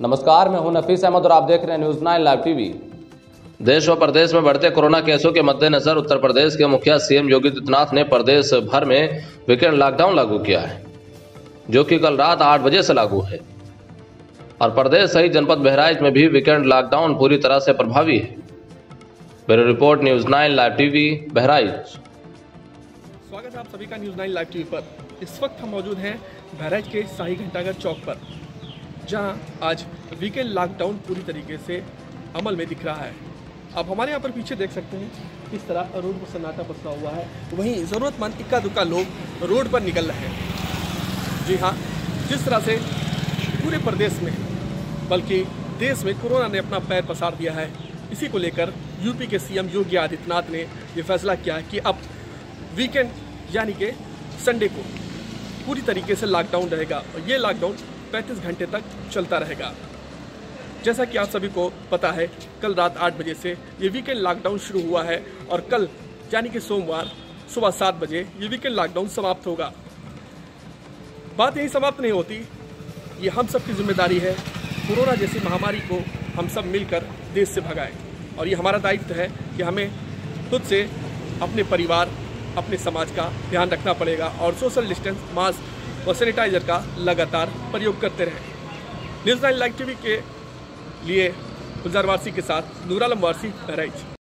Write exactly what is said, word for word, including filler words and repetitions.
नमस्कार, मैं हूं नफीस अहमद और आप देख रहे हैं न्यूज नाइन लाइव टीवी। देश व प्रदेश में बढ़ते कोरोना केसों के मद्देनजर उत्तर प्रदेश के मुखिया सीएम योगी आदित्यनाथ ने प्रदेश भर में वीकेंड लॉकडाउन लागू किया है, जो कि कल रात आठ बजे से लागू है और प्रदेश सहित जनपद बहराइच में भी वीकेंड लॉकडाउन पूरी तरह से प्रभावी है। Bureau report, news nine live TV, Bahraich. स्वागत है आप सभी का न्यूज नाइन लाइव टीवी पर। इस वक्त हम मौजूद हैं बहराइच के शाही घंटाघर चौक पर, जहां आज वीकेंड लॉकडाउन पूरी तरीके से अमल में दिख रहा है। आप हमारे यहाँ पर पीछे देख सकते हैं किस तरह रोड पर सन्नाटा पसरा हुआ है। वहीं ज़रूरतमंद इक्का दुक्का लोग रोड पर निकल रहे हैं। जी हाँ, जिस तरह से पूरे प्रदेश में बल्कि देश में कोरोना ने अपना पैर पसार दिया है, इसी को लेकर यूपी के सीएम योगी आदित्यनाथ ने ये फैसला किया कि अब वीकेंड यानी कि संडे को पूरी तरीके से लॉकडाउन रहेगा और ये लॉकडाउन पैंतीस घंटे तक चलता रहेगा। जैसा कि आप सभी को पता है, कल रात आठ बजे से ये वीकेंड लॉकडाउन शुरू हुआ है और कल यानी कि सोमवार सुबह सात बजे ये वीकेंड लॉकडाउन समाप्त होगा। बात यही समाप्त नहीं होती, ये हम सब की जिम्मेदारी है। कोरोना जैसी महामारी को हम सब मिलकर देश से भगाएं और ये हमारा दायित्व है कि हमें खुद से, अपने परिवार, अपने समाज का ध्यान रखना पड़ेगा और सोशल डिस्टेंस, मास्क और सैनिटाइजर का लगातार प्रयोग करते रहें। न्यूज़ नाइन लाइव टीवी के लिए गुलजार वारसी के साथ नूर आलम वारसी, बहराइच।